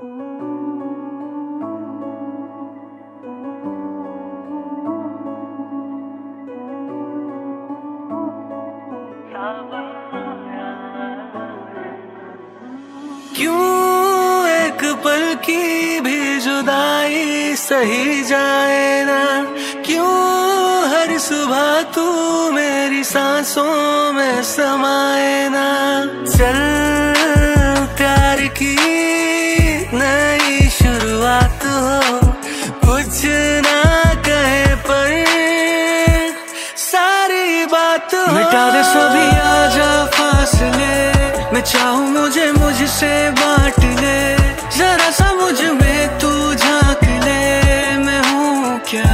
क्यों एक पल की भी जुदाई सही जाए ना, क्यों हर सुबह तू मेरी सांसों में समाए ना। चल प्यार की नई शुरुआत हो, कुछ ना कहे पर सारी बात हो। मिटा दे सभी आजा फासले, मैं चाहूँ मुझे मुझसे बांट ले। जरा सा मुझ में तू झांक ले, मैं हूँ क्या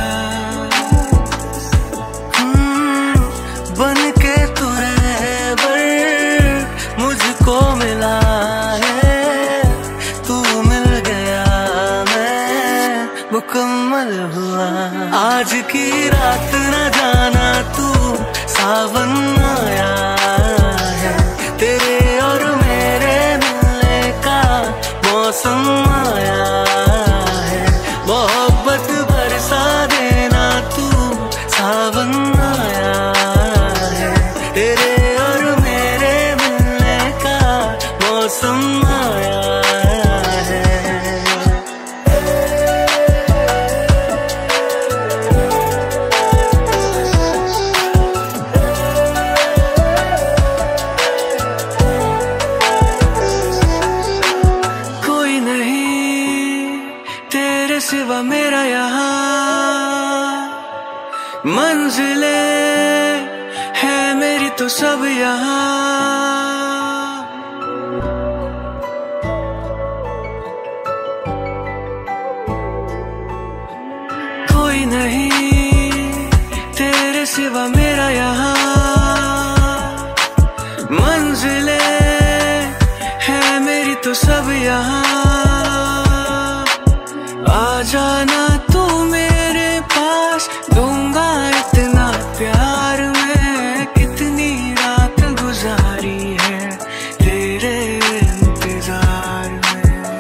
बन के तू रहबर मुझको मिला है। तू मिल गया मैं मुकम्मल हुआ। आज की रात न जाना तू सावन आया है, तेरे और मेरे मिलने का मौसम आया है। मोहब्बत बरसा देना तू सावन आया है, तेरे और मेरे मिलने का मौसम आया है। कोई नहीं तेरे सिवा मेरा यहाँ, मंजिलें है मेरी तो सब यहाँ। कोई नहीं तेरे सिवा मेरा यहाँ, मंजिलें है मेरी तो सब यहाँ। आ जाना तू मेरे पास, दूंगा इतना प्यार मैं। कितनी रात गुजारी है तेरे इंतजार में।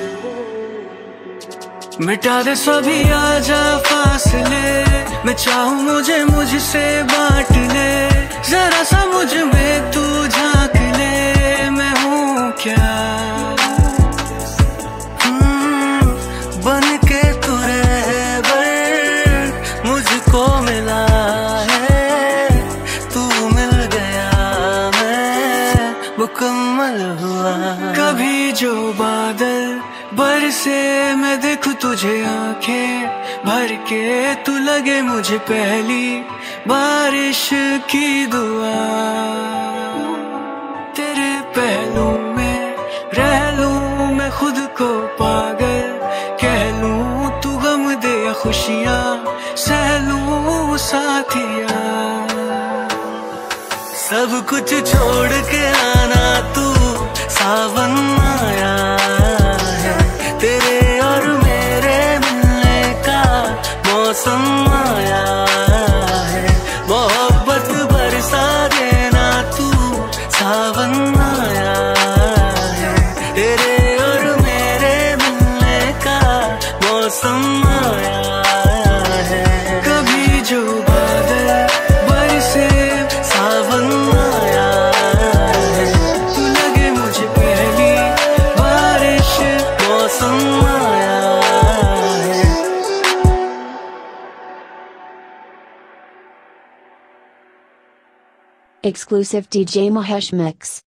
मिटा दे सभी आजा फासले, मैं चाहूँ मुझे मुझसे बांट ले। जरा सा मुझ में तू झांक ले, मैं हूँ क्या बन के तू रहबर मुझको मिला है। तू मिल गया मैं मुकम्मल हुआ। कभी जो बादल बरसे मैं देखूं तुझे आंखें भर के, तू लगे मुझे पहली बारिश की दुआ। तेरे पहलू में रह लूं मैं खुद को पागल कह लूं। तू गम दे या खुशियाँ सह लूं साथिया। सब कुछ छोड़ के आना तू सावन आया है, तेरे और मेरे मिलने का मौसम आया है। मोहब्बत बरसा देना तू सावन आया है, तेरे और मेरे मिलने का मौसम आया है। कभी जो बादल बरसे सावन आया है, तू लगे मुझे पहली बारिश मौसम आया है। Exclusive DJ Mahesh Mix.